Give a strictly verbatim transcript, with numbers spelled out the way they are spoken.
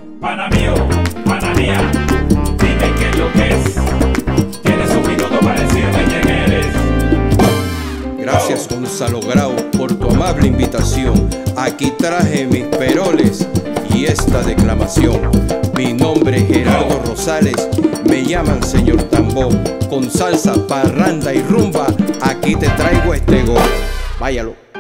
Pana mío, pana mía, dime qué es lo que es. Tienes un minuto para decirme quién eres. Gracias, Gonzalo Grau, por tu amable invitación. Aquí traje mis peroles y esta declamación. Mi nombre es Gerardo Rosales, me llaman señor Tambor. Con salsa, parranda y rumba, aquí te traigo este gol. Váyalo.